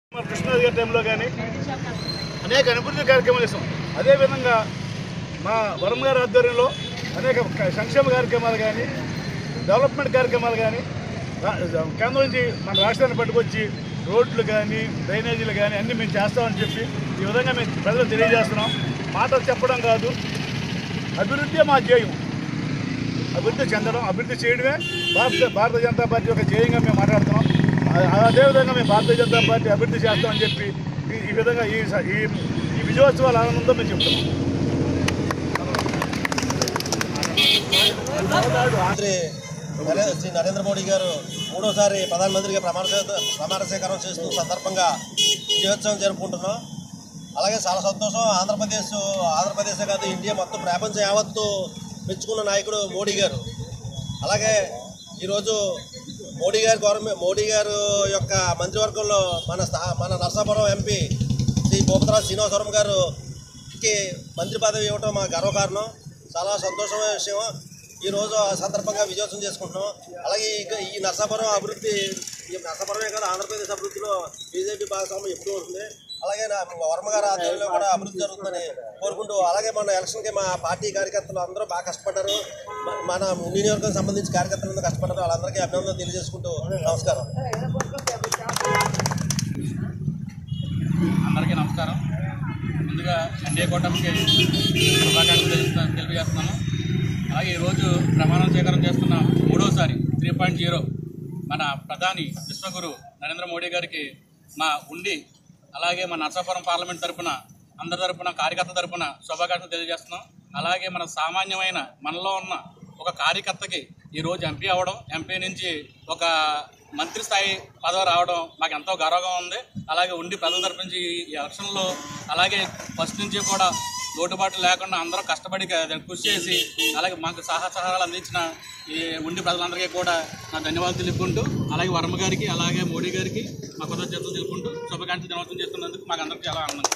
కృష్ణాది గారి టైంలో కానీ అనేక అభివృద్ధి కార్యక్రమాలు చేస్తాం. అదేవిధంగా మా వరం గారి ఆధ్వర్యంలో అనేక సంక్షేమ కార్యక్రమాలు కానీ డెవలప్మెంట్ కార్యక్రమాలు కానీ కేంద్రం నుంచి మన రాష్ట్రాన్ని పట్టుకొచ్చి రోడ్లు కానీ డ్రైనేజీలు కానీ అన్నీ మేము చేస్తామని చెప్పి ఈ విధంగా మేము ప్రజలకు తెలియజేస్తున్నాం. మాటలు చెప్పడం కాదు, అభివృద్ధి మా ధ్యేయం. అభివృద్ధి చెందడం, అభివృద్ధి చేయడమే భారతీయ జనతా పార్టీ యొక్క ధ్యేయంగా మేము మాట్లాడుతున్నాం. అదేవిధంగా మేము భారతీయ జనతా పార్టీ అభివృద్ధి చేస్తామని చెప్పి ఈ విధంగా ఈ విజయోత్సవాల ఆనందంతో మేము చెప్తున్నాం. శ్రీ నరేంద్ర మోడీ గారు మూడోసారి ప్రధానమంత్రిగా ప్రమాణ స్వీకారం చేస్తూ సందర్భంగా విజయోత్సవం జరుపుకుంటున్నాం. అలాగే చాలా సంతోషం. ఆంధ్రప్రదేశ్ కాదు, ఇండియా మొత్తం ప్రపంచం యావత్తు మెచ్చుకున్న నాయకుడు మోడీ గారు. అలాగే ఈరోజు మోడీ గారు యొక్క మంత్రివర్గంలో మన నర్సాపురం ఎంపీ శ్రీ భూపతిరాజు శ్రీనివాసవరం గారికి మంత్రి పదవి ఇవ్వటం మా గర్వకారణం. చాలా సంతోషమైన విషయం. ఈరోజు ఆ సందర్భంగా విజయోత్సవం చేసుకుంటున్నాం. అలాగే ఈ నర్సాపురమే కాదు, ఆంధ్రప్రదేశ్ అభివృద్ధిలో బీజేపీ భాగస్వామ్యం ఎప్పుడూ ఉంటుంది. అలాగే వర్మ గారి ఆధ్వర్యంలో కూడా అభివృద్ధి జరుగుతుందని కోరుకుంటూ, అలాగే మన ఎలక్షన్కి మా పార్టీ కార్యకర్తలు అందరూ బాగా కష్టపడ్డారు. మన నియోజకవర్గం సంబంధించి కార్యకర్తలు కష్టపడ్డారు. వాళ్ళందరికీ అభినందనలు తెలియజేసుకుంటూ నమస్కారం. అందరికీ నమస్కారం. ముందుగా ఎన్డీఏ కూటమికి శుభాకాంక్షలు తెలియజేస్తున్నాను. అలాగే ఈరోజు ప్రమాణ స్వీకారం చేస్తున్న మూడోసారి 3.0 మన ప్రధాని విశ్వగురు నరేంద్ర మోడీ గారికి మా అలాగే మన నర్సాపురం పార్లమెంట్ తరఫున అందరి తరఫున కార్యకర్త తరఫున శుభాకాంక్షలు తెలియజేస్తున్నాం. అలాగే మన సామాన్యమైన మనలో ఉన్న ఒక కార్యకర్తకి ఈరోజు ఎంపీ అవ్వడం, ఎంపీ నుంచి ఒక మంత్రి స్థాయి పదవి రావడం మాకు ఎంతో గర్వంగా ఉంది. అలాగే ప్రజల తరఫు నుంచి ఈ ఎలక్షన్లో అలాగే ఫస్ట్ నుంచి కూడా లోటుబాట్లు లేకుండా అందరూ కష్టపడి కృషి చేసి అలాగే మాకు సహారాలు అందించిన ఈ ప్రజలందరికీ కూడా నా ధన్యవాదాలు తెలుపుకుంటూ, అలాగే వర్మ గారికి అలాగే మోడీ గారికి మా కృతజ్ఞతలు తెలుపుకుంటూ శుభాకాంక్షలు దినోత్సవం చేస్తున్నందుకు మాకు అందరికీ చాలా ఆనందంగా.